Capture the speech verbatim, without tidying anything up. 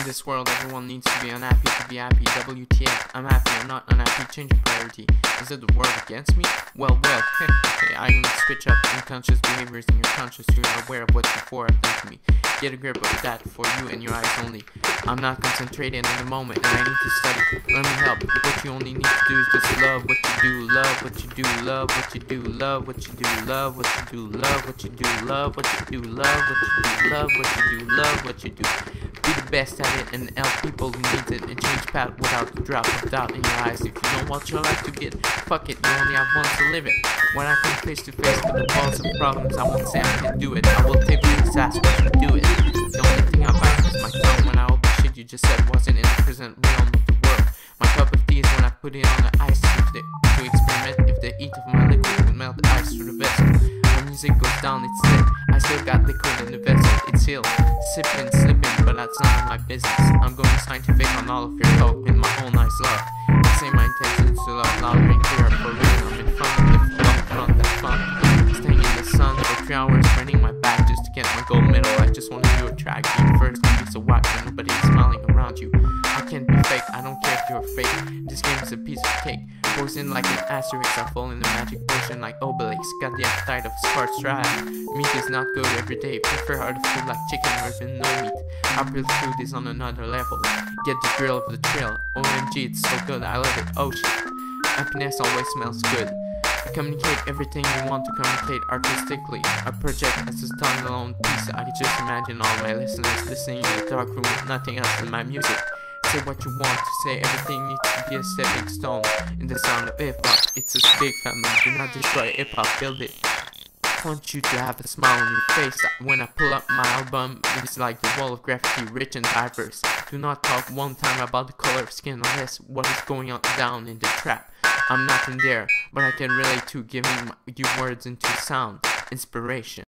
this world, everyone needs to be unhappy to be happy. W T F, I'm happy, I'm not unhappy, change your priority. Is it the world against me? Well, well, hey, I'm gonna switch up unconscious behaviors in your conscious. You are aware of what's before I've done to me. Get a grip of that for you and your eyes only. I'm not concentrated in the moment and I need to study. Let me help. What you only need to do is just love what you do, love what you do, love what you do, love what you do, love what you do, love what you do, love what you do, love what you do, love what you do, love what you do. Be the best at it and help people who need it and change path without a drop of doubt in your eyes. If you don't want your life to get, fuck it, you only have once to live it. When I come face to face with the walls of problems, I won't say I can do it. I will take the disaster to do it. The only thing I bite is my tongue when I hope the shit you just said wasn't in the present realm of the world. My cup of tea is when I put it on the ice if they, to experiment if the heat of my liquid would melt the ice through the vessel. When music goes down, it's lit. I still got liquid in the vessel, it's sealed. Sipping, slipping, but that's none of my business. I'm going scientific on all of your talk with my own eyes love. I say my intentions to love louder and clearer for real. I'm in front of the front, front, that's fun. Staying in the sun for three hours, turning my back just to get my gold medal. I just want to do a track beat first, piece of wax and nobody is smiling around you. I can't be fake, I don't care if you're fake. This game is a piece of cake. Poison like an asterisk, I fall in the magic potion like Obelix. Got the appetite of a sparse tribe. Meat is not good every day. Prefer other food like chicken or even no meat. Upper food is on another level. Get the thrill of the trail. O M G, it's so good, I love it. Oh shit. Happiness always smells good. I communicate everything you want to communicate artistically. I project as a standalone piece. I can just imagine all my listeners listening in the dark room with nothing else than my music. Say what you want to say, everything needs to be a stepping stone. In the sound of hip-hop, it's a big family. Do not destroy hip-hop, build it. I want you to have a smile on your face. When I pull up my album, it's like the wall of graffiti, rich and diverse. Do not talk one time about the color of skin unless what is going on down in the trap. I'm not in there, but I can relate to giving you words into sound, inspiration.